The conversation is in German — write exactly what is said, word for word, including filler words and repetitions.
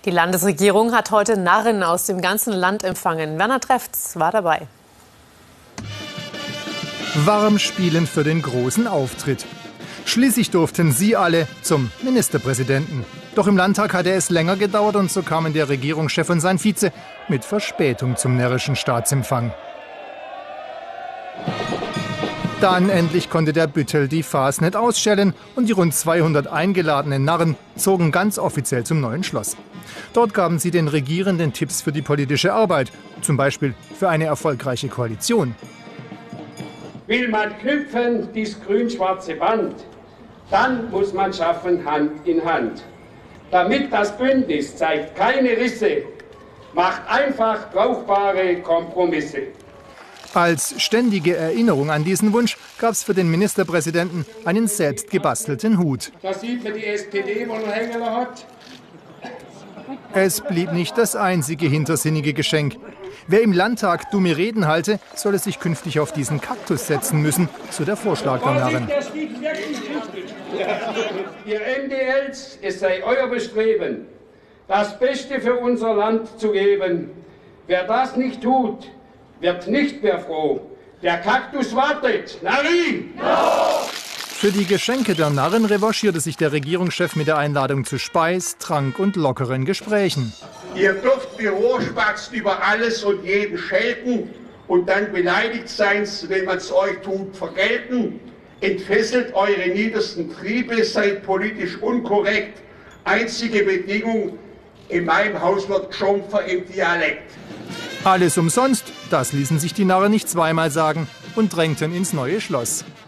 Die Landesregierung hat heute Narren aus dem ganzen Land empfangen. Werner Trefts war dabei. Warm spielen für den großen Auftritt. Schließlich durften sie alle zum Ministerpräsidenten. Doch im Landtag hatte es länger gedauert und so kamen der Regierungschef und sein Vize mit Verspätung zum närrischen Staatsempfang. Dann endlich konnte der Büttel die Farce nicht ausstellen und die rund zweihundert eingeladenen Narren zogen ganz offiziell zum neuen Schloss. Dort gaben sie den Regierenden Tipps für die politische Arbeit, zum Beispiel für eine erfolgreiche Koalition. Will man knüpfen, dies grün-schwarze Band, dann muss man schaffen Hand in Hand. Damit das Bündnis zeigt keine Risse, macht einfach brauchbare Kompromisse. Als ständige Erinnerung an diesen Wunsch gab es für den Ministerpräsidenten einen selbst gebastelten Hut. Das sieht man die S P D, wo er hängen hat. Es blieb nicht das einzige hintersinnige Geschenk. Wer im Landtag dumme Reden halte, solle sich künftig auf diesen Kaktus setzen müssen, so der Vorschlag der Narren. Ihr M D Ls, es sei euer Bestreben, das Beste für unser Land zu geben. Wer das nicht tut, wird nicht mehr froh. Der Kaktus wartet. Narri! Für die Geschenke der Narren revanchierte sich der Regierungschef mit der Einladung zu Speis, Trank und lockeren Gesprächen. Ihr dürft wie Rohrspatz über alles und jeden schelten und dann beleidigt sein, wenn man es euch tut, vergelten. Entfesselt eure niedersten Triebe, seid politisch unkorrekt. Einzige Bedingung, in meinem Haus wird geschumpfen im Dialekt. Alles umsonst, das ließen sich die Narren nicht zweimal sagen und drängten ins neue Schloss.